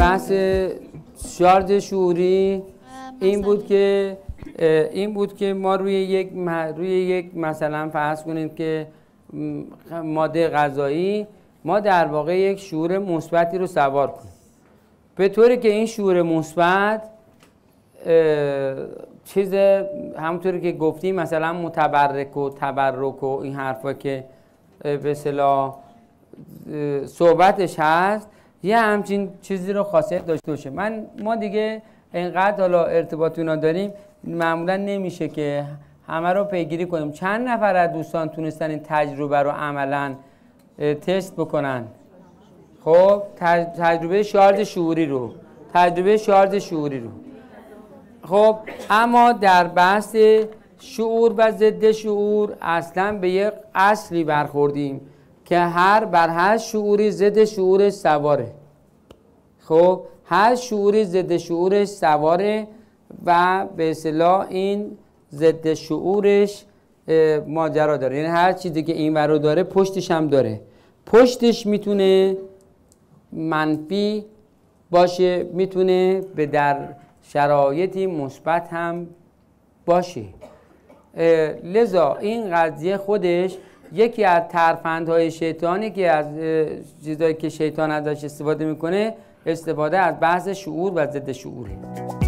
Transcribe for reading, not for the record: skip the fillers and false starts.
بحث شارژ شعوری این بود که ما روی یک مثلا فرض کنید که ماده غذایی ما در واقع یک شعور مثبتی رو سوار کنیم، به طوری که این شعور مثبت همونطوری که گفتیم مثلا متبرک و تبرک و این حرفا که به اصطلاح صحبتش هست یه همچین چیزی رو خاصیت داشته باشه. ما دیگه اینقدر حالا ارتباط اونا داریم معمولا نمیشه که همه رو پیگیری کنیم. چند نفر از دوستان تونستن این تجربه رو عملا تست بکنن؟ خب تجربه شارژ شعوری رو خب اما در بحث شعور و ضد شعور اصلا به یک اصلی برخوردیم که بر هر شعوری ضد شعورش سواره. خب هر شعوری ضد شعورش سواره و به اصطلاح این ضد شعورش ماجرا داره، یعنی هر چیزی که این ور رو داره پشتش هم داره. پشتش میتونه منفی باشه، میتونه در شرایطی مثبت هم باشه. لذا این قضیه خودش یکی از ترفندهای شیطانی که از چیزایی که شیطان ازش استفاده میکنه، استفاده از بحث شعور و ضد شعوره.